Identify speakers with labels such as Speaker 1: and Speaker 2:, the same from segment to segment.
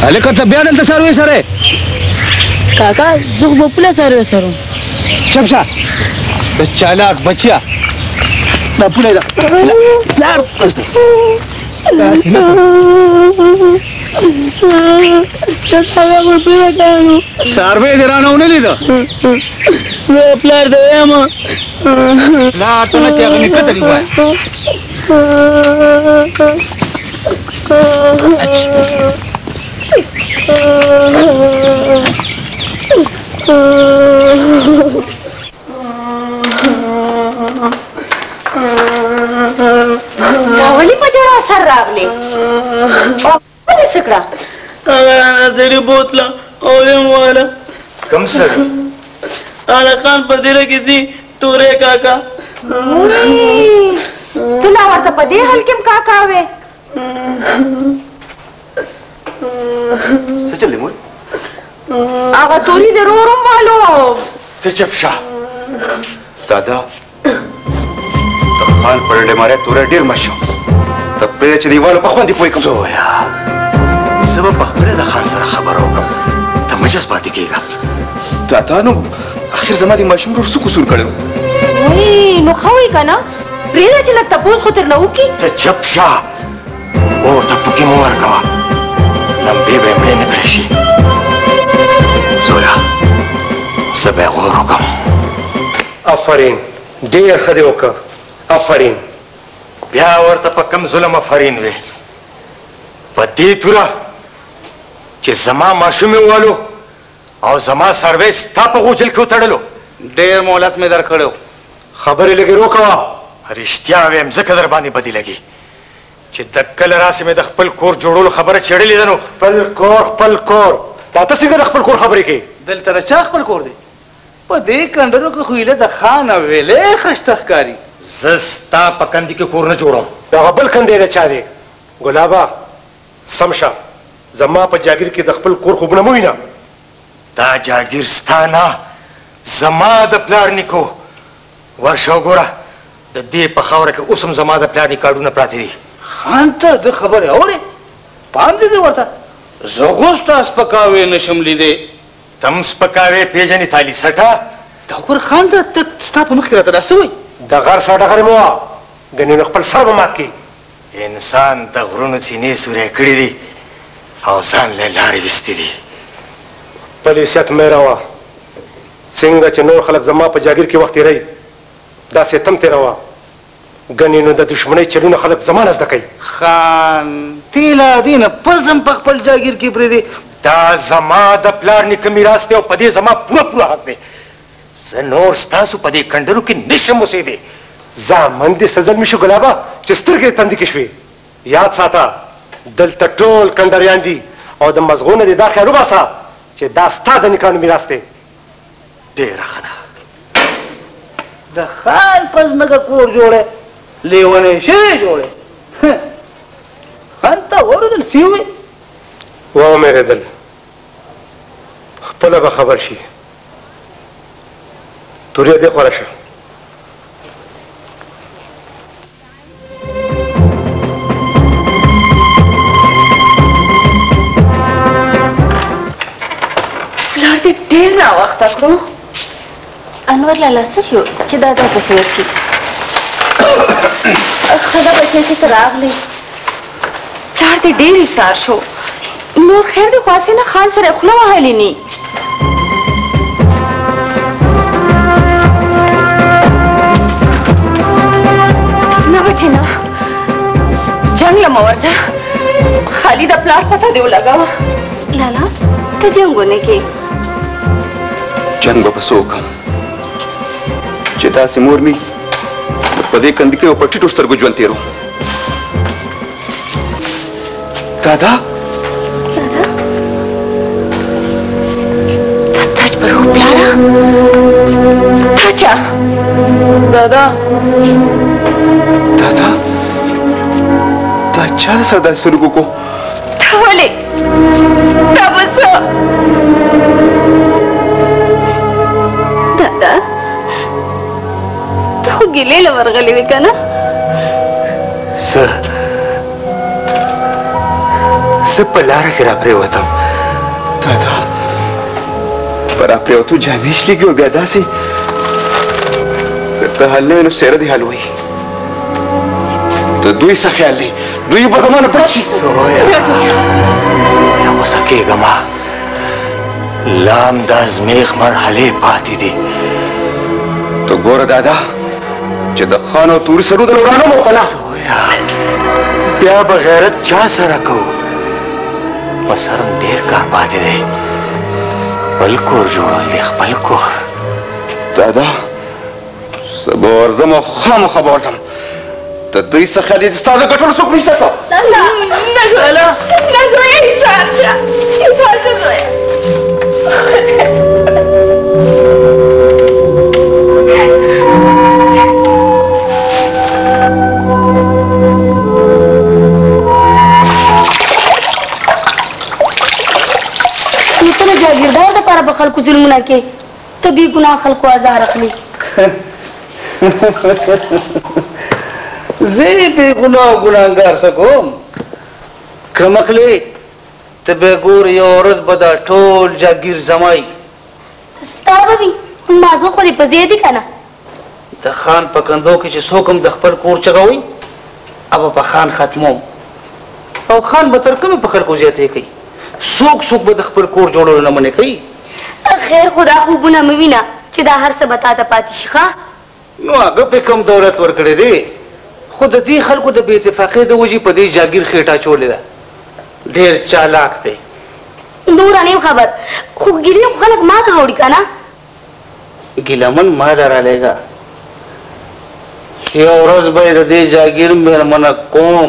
Speaker 1: هلکه ته بیا دلته څاروي سره
Speaker 2: کاکا زه خو به پوله څاروي سرم.
Speaker 1: چپ شه د چالاک بچیا دا پوله ده پلار څاروی دې رانه ونه لیده
Speaker 2: زه پلار ته وایم
Speaker 1: پلار ته نه چې هغه نیکه ته دې ووایه
Speaker 3: ولې په جړا سر راغلی او ولې څه کړه
Speaker 2: هغه زړې بوتله او ویم واله
Speaker 4: کوم سړی
Speaker 2: هلکان پر دیره کې ځي تورې کاکا
Speaker 3: ته لا ورته په دې حال کې هم کاکا وې
Speaker 4: څه چل دی مور
Speaker 3: هغه توري د رورم والو
Speaker 4: ته چپ شه دادا د خان پر ډیماره توره ډېر مشو ته پرې چې دیوالو په خوندې پوه کوم زویا زه به پخپله د خان سره خبره وکړم ته مه جذباتي کېږه دادا نو اخر زما د ماشوم ورور څه قصور کړی
Speaker 3: وای نو ښه وایي که نه پرېږده چې لږ تپوس خو ترنه وکړي
Speaker 4: ته چپ شه ورته پوکې مه ورکوه لمبې به یې مړې نه کړی شي زویا زه به یې غور وکړم
Speaker 5: آفرین ډېر ښه دې وکړه آفرین
Speaker 4: بیا ورته په کم ظلم آفرین وې په دې توره چې زما ماشوم یې والو او زما څاروی ستا په غوجل کې وتړلو
Speaker 1: ډېر مهلت مې در کړی
Speaker 5: خبرې لږې روکوه
Speaker 4: رښتیا ویم ځکه در باندې بدې لګي چې د کله راسې مې د خپل کور جوړولو خبره چړلې ده نو
Speaker 5: خپل کور دا ته څنګه د خپل کور خبرې کوې
Speaker 1: دلته د چا خپل کور دی په دې کنډرو کې خو ایله د خان ویلې خشته ښکاري
Speaker 4: زه ستا په کندې کې کور نه جوړوم
Speaker 5: دغه بل کندی د چا دی ګلابه سم شه زما په جاګیر کې د خپل کور خوبونه مه وینه
Speaker 4: دا جاګیر ستا نه زما د پلار نیکو ورشه وګوره د دې په خاوره کې اوس هم زما د پلار نیکه کارډونه پراته دي
Speaker 1: خان ته د خبرې اورې پام دې ورته زه خو ستا سپکاوی نشم لیدی
Speaker 4: تم سپکاوی پیژنې تالي سټه
Speaker 1: دا ګور خان ته ستا په مخ کې راته دا څه وایي
Speaker 5: د غر سا ډغرې مه وه ګنې نو خپل سر به مات کړي
Speaker 4: انسان د غرونو چینې سوری کړي دي او ځان له لارې ویستي دي
Speaker 5: خپل حیثیت مه هېروه څنګه چې نور خلک زما په جاګیر کې وخت تېروي داسې تم تېروه ګنې نو د دشمنۍ چلونه خلک زما نه زده کوي
Speaker 1: خان تیلا دې نه پزم په خپل جاګیر کې پرېږدې
Speaker 4: دا زما د پلار نیکه میراث دی او په دې زما پوره حق دی زه نور ستاسو په دې کنډرو کې نشم اوسېدی
Speaker 5: زامن دې سزل مې شو ګلابه چې سترګې تندې کې شوې یاد ساته دلته ټول کنډریان دي او د مزغونه دې دا خیال وباسه چې دا ستا د نکاحونو میراث دی
Speaker 4: ډېره ښه ده
Speaker 1: د خان په ځمکه کور جوړی لیونی شوی جوړی خان ته واورېدل څه ووایي
Speaker 5: واورېدل خپله به خبر شي توریا دې خوا راشه
Speaker 3: پلار دې ډېر ناوخته کړو انور لالا څه شو چې دادا پسې ورشي ښه ده بچی چې ته راغلی پلار دې ډېر ایثار شو نور خیر دې خو هسې نه خان سره یې خوله وهلې نی نه بچې نه جنګ له مه ورځه خالي د پلار پته دې ولګوه لالا ته جنګ ونه کې
Speaker 4: جنګ به پسې وکړم چې داسې مور مې په دې کندې کې په ټیټو سترګو ژوند تېرو دادا
Speaker 3: تاج پر هو پلاره تاجه
Speaker 1: دادا
Speaker 4: دا چا د سر داسې سلوک وکړو
Speaker 3: ته ولې دا به څه دادا ته خو ګیلې له ورغلې وې که نه
Speaker 4: زه په لاره کې راپرېوتم دادا په راپرېوتو جامې شلېږي او بیا داسې که ته حل نه وې نو څېره دې حل وایي د دوی څه خیال دی دوی به زما نه پټ شي
Speaker 5: زویا غوسه کېږه ما لام د ازمیښت مرحلې پاتې دي
Speaker 4: ته ګوره دادا چې د خان او توري سرو د ورانو مو کله
Speaker 5: بیا به غیرت چا سره کوو په سر ډېر کار پاتې دی خپل کور جوړول دی خپل کور
Speaker 4: دادا زه به ورځم او خامخا به ورځم د دوی څه خیال دی چې ستا د ګټلو څوک نشته ته
Speaker 3: نه زویا حساب شه حساب شه زویا
Speaker 6: جاگیردار د پاره به خلکو ظلمونه کې ته بې ګناه خلکو ازار اخلي
Speaker 1: زه بې ګناه ګناهګار څه کوم کمقلې ته به ګور یو ورځ به دا ټول جاګیر زمای
Speaker 6: ستا به وي مازو خو دې په ځای دي که نه
Speaker 1: د خان په کندو کې چې څوک هم د خپل کور چغوي ابه په خان ختموم او خان به تر کومې په خلکو زیاتې کوي څوک به د خپل کور جوړولو نه منې کوي
Speaker 6: خیر خدا خوبونه مې وینه چې دا هر څه به تا ته پاتې شي ښه
Speaker 1: نو هغه پې کوم دولت ورکړی دی خو د دې خلکو د بې اتفاقۍ د وجې په دې جاګیر خېټه اچولې ده ډېر چالاک دی
Speaker 6: نوره نه یم خبر خو ګیلې خو خلک ما ته راوړي که نه
Speaker 1: ګیلمن ما رالیږه یو ورځ به یې د دې جاګیر مېرمنه کوم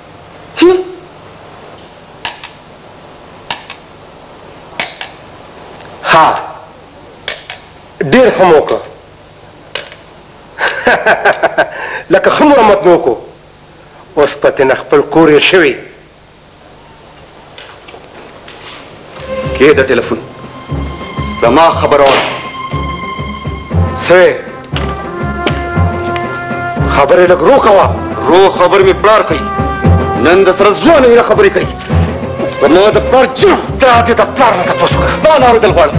Speaker 5: ها ډېر ښه مو وکړه لکه ښه مرمت مې وکړو اوس پتې نه خپل کور هېر شوی
Speaker 4: کې د ټلیفون زما خبره وره
Speaker 5: څه خبرې لږ رو کوه
Speaker 4: رو خبر مې پلار کوي نن د سره ځوانه وینه خبرې کوي زما د پلار جرم
Speaker 5: دا دې د پلار نه تپوس وکړه
Speaker 4: ستا نه اورېدل غواړم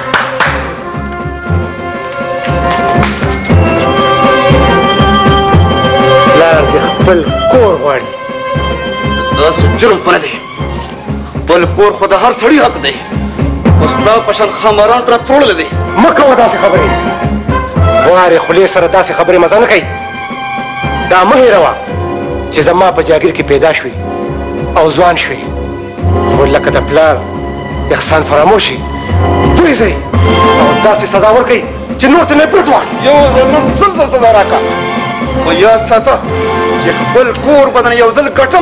Speaker 5: پلار دې خپل کور غواړي
Speaker 4: داسې جرم خو نه دی خپل کور خو د هر سړي حق دی خو ستا په شان خماران ترې تروړلی دی
Speaker 5: مه کوه داسې خبرې خوارې خولې سره داسې خبرې مزه نه کوي دا مه هېروه چې زما په جاګیر کې پیدا شوې او ځوان شوې خو لکه د پلار احسان فراموشي پرېږدئ او داسې سزا ورکړئ چې نور ته نه پرت واخلي
Speaker 4: یو ځل نه سل ځل سزا راکړه خو یاد ساته چې خپل کور به درنه یو ځل ګټم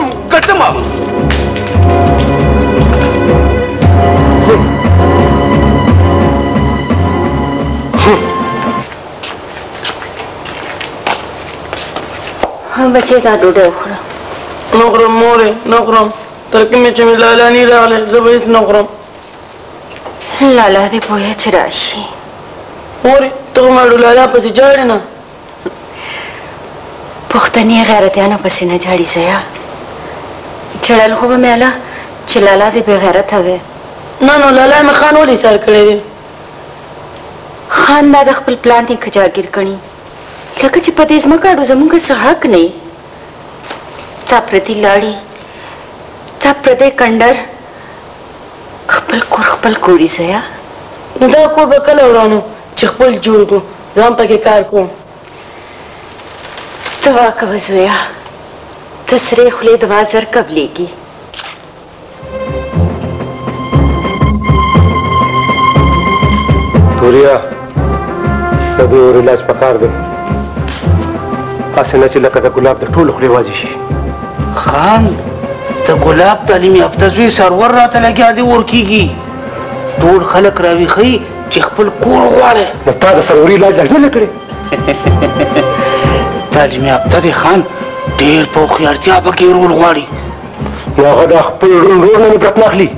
Speaker 6: بچې دا ډوډۍ وخوره
Speaker 2: نه خورم مورې نه خورم تر کومې چې مې لالا نه راغلی زه به هېڅ نه خورم
Speaker 6: لالا دې پوهه چې راشي
Speaker 2: مورې ته خو ماړو لالا پسې جاړې نه
Speaker 6: پښتني غیرتیانو پسې نه جاړي زویا جړل خو به مې اله چې لالا دې بې غیرته وې
Speaker 2: نه نو لالا مې خان ولې ایثار کړی دی
Speaker 6: خان دا د خپل پلان نیکه جاګیر کړي لکه چې په دې ځمکه اډو زموږ څه حق نه وي تا پردي لاړې تا پردی کنډر خپل کور خپل کوړي زویا
Speaker 2: نو دا کور به کله ورانو چې خپل جوړ کړو ځان پکې کار کوم
Speaker 6: دعا کوه زویا د سرې خولې دعا زر قبلېږي
Speaker 5: توریا د دې اور علاج پکار دی هسې نه چې لکه د ګلاب د ټولو خولې وازې شي
Speaker 1: خان د ګلاب تعلیم یافته زوی سرور راته لګیا دی ور کېږي ټول خلک راویښوي چې خپل کور غواړي
Speaker 5: نو تا د سروري علاج لا نه دی کړی
Speaker 1: تعلیم یافته دی خان ډېر په هوښیارتیا پکې رول غواړي
Speaker 5: نو هغه د خپل ورور نه مې برت نه اخلي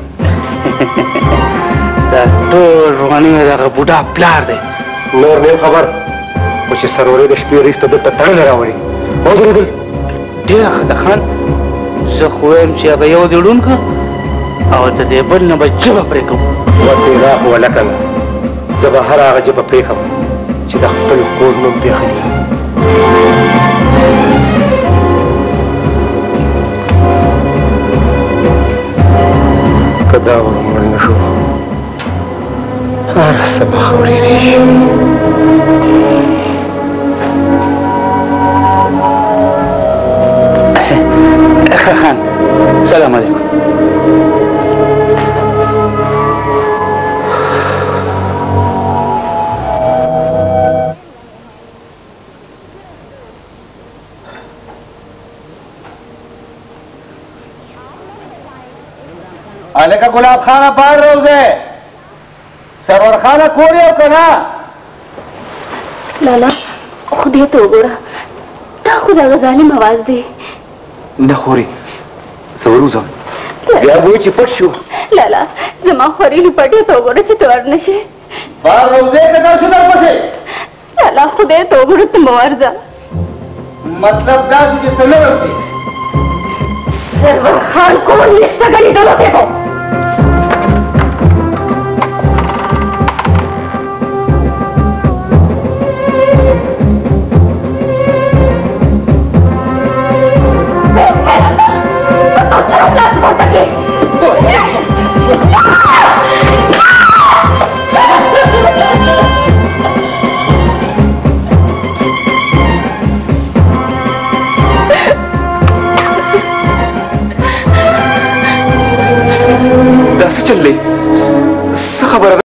Speaker 1: دا ټول روغاني دغه بوډا پلار دی
Speaker 5: نور نه یم خبر خو چې سروري د شپې وروسته دلته تړلی راوړي ودرېدل
Speaker 1: ډېره ښه ده خان زه خو وایم چې به یو دې ړوند کړه او د دې بل نه به ژبه پرې کوم.
Speaker 5: ورته راغو ولکه زه به هر هغه ژبه پرېږدم چې د خپل کور نوم پرې اخلي. که دا ورمړ نه شو هر څه به خورېږي.
Speaker 1: خان سلام علیکم.
Speaker 7: الکه ګلاب خانه پار روزه سرور خانه کور یو کنه.
Speaker 3: لالا خدای ته وګوره دا خو د ظالم اواز دی.
Speaker 4: نه خوري زه وروځم بیا به وایي چې پټ شو.
Speaker 3: لالا زما خورېلو پټې ته وګوره چې ته ورنشې.
Speaker 7: پار روزه که دا شو درپسې
Speaker 3: لالا خدای ته وګوره ته مه ورځه.
Speaker 7: مطلب دا شو چې ته نه ورځې.
Speaker 3: سرور خان کور نشته ګڼې ډلو کې کو.
Speaker 4: دا څه چل دی؟ څه خبره ده؟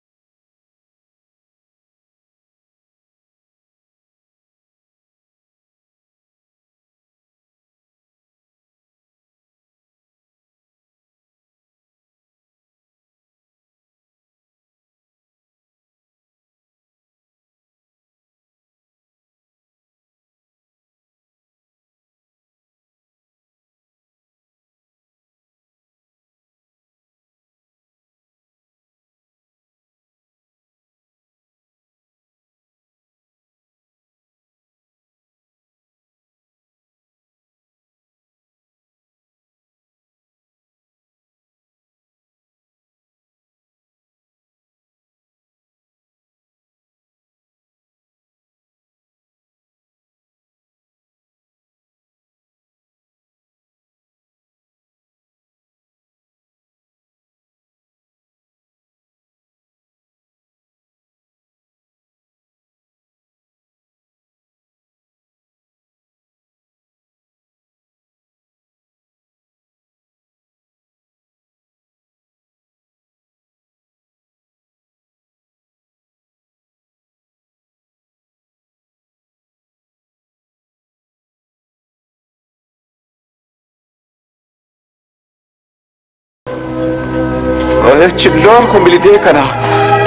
Speaker 4: چې لون خو مې لیدې که نه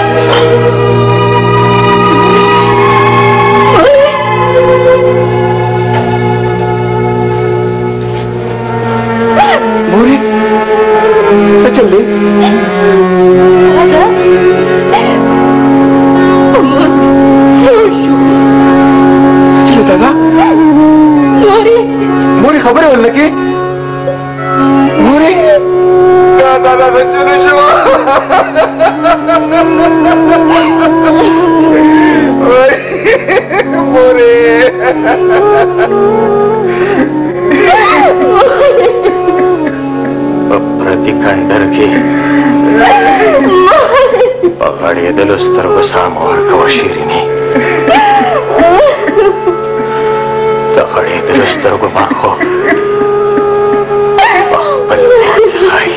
Speaker 4: مورې څه چل دی؟ څه چل دی دادا؟ مورې خبرې ولنه کې مورې دا څه چل شو مورې په پردي کندر کې په غړېدلو سترګو ساه مه ورکوه شیرینې د غړېدلو سترګو ما خو په خپل کور کې ښایي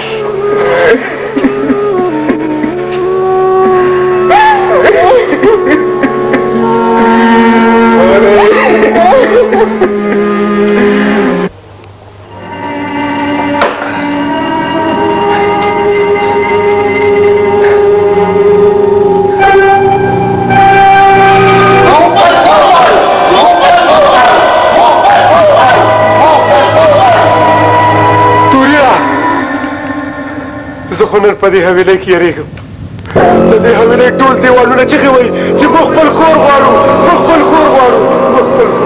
Speaker 4: هنر په دې حویلۍ کې یریږم د دې حویلۍ ټول دیوالونه چغې وایي چې موږ خپل کور غواړو موږ خپل کور غواړو موږ خپل کور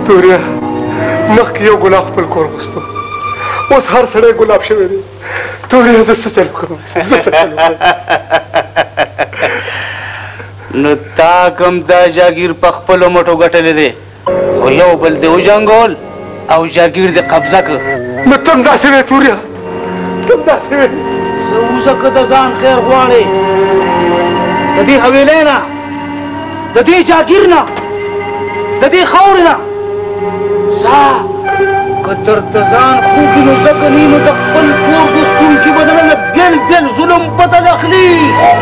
Speaker 5: توریا مخکې یو ګلاب خپل کور غوښتو اوس هر سړی ګلاب شوی دی توریا زه څه چل وکړم
Speaker 1: نو تا کوم دا جاګیر په خپلو مټو ګټلی دی خو یو بل دې وجنګول او جاګیر دې قبضه کړ
Speaker 5: نو تم داسې وې توریا تم داسې وې
Speaker 1: زه اوسه که د ځان خیر غواړې د دې حویلۍ نه د دې جاګیر نه د دې خاورې نه ځه که درته ځان خوږ نو ځکه نه نو د خپل کور دوستونکي به دننه بېل بېل ظلم بدل اخلي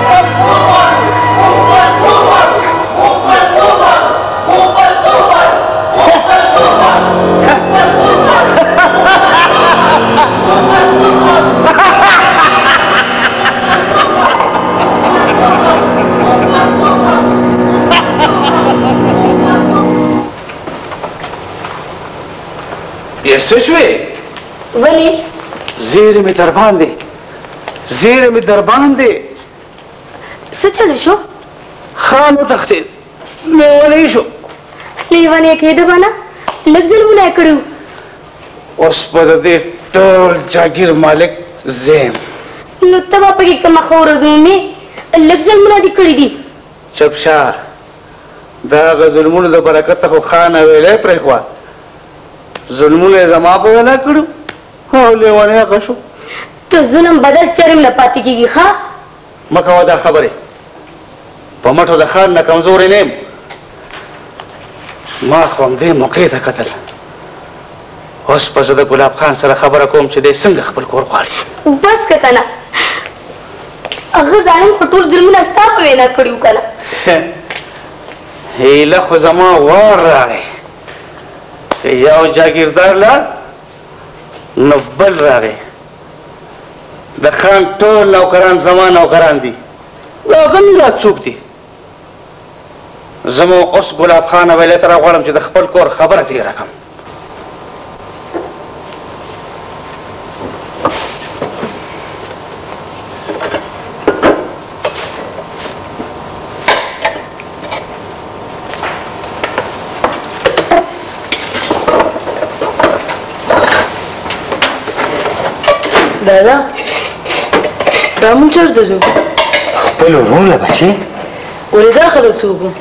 Speaker 1: یې څه شوې
Speaker 3: ولې
Speaker 1: زیرې مې در باندې زیرې مې در باندې
Speaker 3: څه چلو شو
Speaker 1: خان وتښتېد لیونی شو
Speaker 3: لیونی کېده به نه لږ ظلمونه یې کړي
Speaker 1: اوس به د دې ټول جاګیر مالک زه یم
Speaker 3: نو ته به پکې کومه ښه ورځ ومې لږ ظلمونه دې کړي دي
Speaker 1: چپ شه د هغه ظلمونو د برکته خو خان ویلی پرېښوه ظلمونه یې زما په وینا کړو او لیونی هغه شو
Speaker 3: ته ظلم بدل چرم نه پاتې کېږي ښه
Speaker 1: مه کوه دا خبرې په مټو د خان نه کمزوری نه یم ما خو همدې موقع ته کتل اوس به زه د ګلاب خان سره خبره کوم چې دی څنګه خپل کور غواړي
Speaker 3: بس که که نه هغه ظالم خو ټول ظلمونه ستا په وینا کړي وو که نه
Speaker 1: هیله خو زما وار راغی یو جاګیردار لاړ نو بل راغی د خان ټول نوکران زما نوکران دي د هغه میراث څوک دي زه مو اوس ګلاب خان ویلې ته راغواړم چې د خپل کور خبره تېره کړم
Speaker 2: دادا دا مونږ چېرته ځو
Speaker 5: خپل ورونه بچې
Speaker 2: ولې دا خلک څوک وو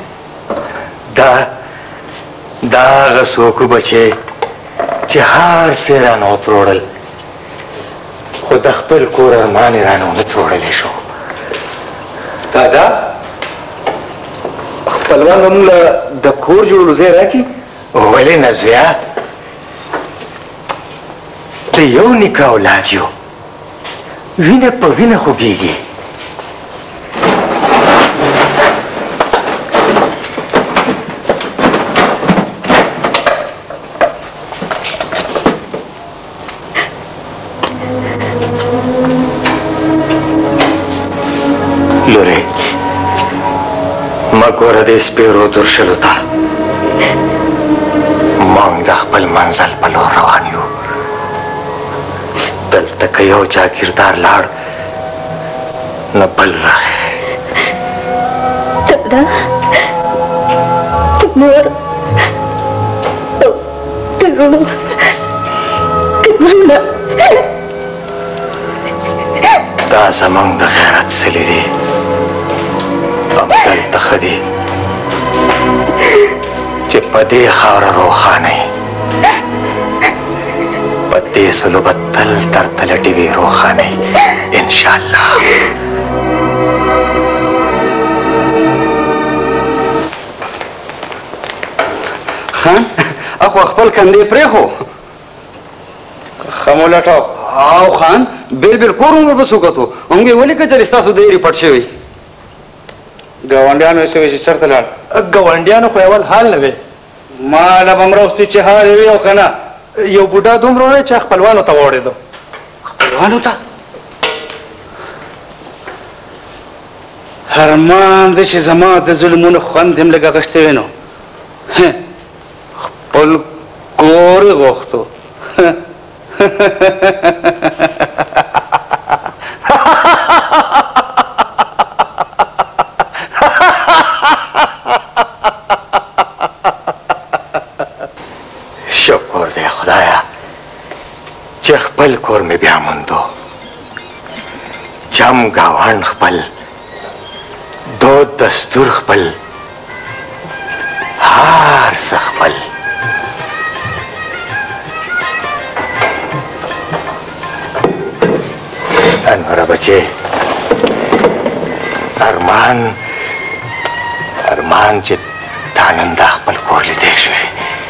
Speaker 5: دا هغه څوک وو بچې چې هر څه یې رانه وتروړل خو د خپل کور ارمان یې رانه ونه تروړلی شو دادا خپلوان به مونږ له د کور جوړولو ځای راکړي ولې نه زویه د یو نیکه اولاد یو وینه په وینه خوږیږي لورې مه ګوره دې سپېرو درشلو ته موږ د خپل منزل په لور روان یو دلته که یو جاګیردار لاړ نو بل راغی
Speaker 3: دادا د مور د وروڼو
Speaker 5: دا زموږ د غیرت سلې دي همدلته ښه دي چې په دې خاوره روښانه یې په دې سلو به تل تر تله ډېوې روښانه یې انشاءالله
Speaker 1: خان اخو خپل کندې پرېښو ښه مو لټاو او خان بیل بیل کور مو بس وکتو همږې ولیکه چې ستاسو دیرې پټ شوی ګاونډیانو یې سوی چې چېرته لاړ
Speaker 5: ګاونډیانو خو اول حال نه وی
Speaker 1: ما له به مرستې چې حال یې وي او که نه
Speaker 5: یو بوډا دومره وی چې خپلوانو ته واوړېدو
Speaker 1: خپلوانو ته ارمان دی چې زما د ظلمونو خوند هم لږ اخیستی وی نو خپل کور یې غوښتو
Speaker 5: نظام گاوان خپل دود دستور خپل هر څه خپل انوره بچې ارمان چې تا نن دا خپل کور لیدی شوې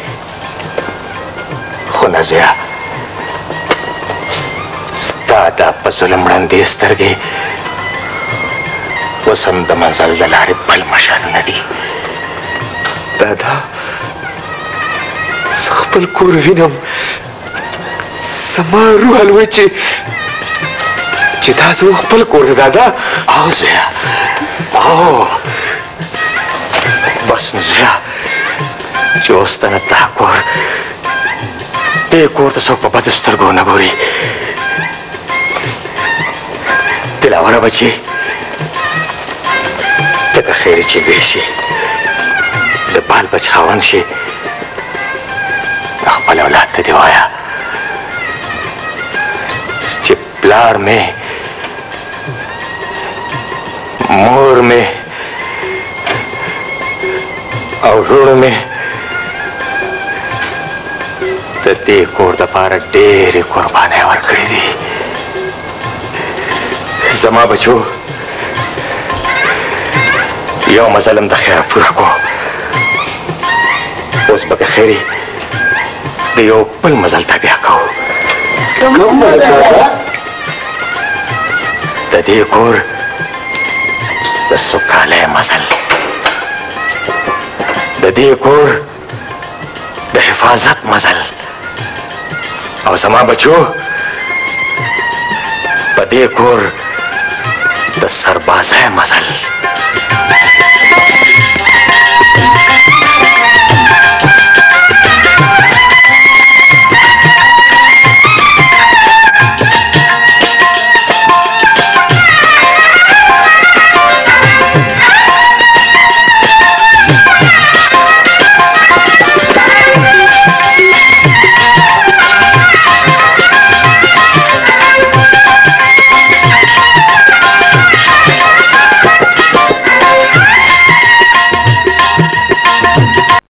Speaker 5: خو نازیه ستا دا په ظلم ړندې سترګې اوس هم د منزل د لارې بل مشالونه دي دادا زه خپل کور وینم زما روح الوی چې دا زموږ خپل کور دی دادا او زویه او بس نو زویه چې اوس ته نه دا کور دې کور ته څوک په بدو سترګو ونه ګوري دلاوره بچې ته که خیرې چې لوی شي د بال بچ خاوند شي خپل اولاد ته دې وایه چې پلار مې مور مې او ورور مې د دې کور دپاره ډېرې قربانۍ ورکړې دي زما بچو یو مزل هم د خیره پوره کو اوس به که خیرې د یو بل مزل ته بیا کوو د دې کور د سوکالی مزل د دې کور د حفاظت مزل او زما بچو په دې کور د سربازۍ مزل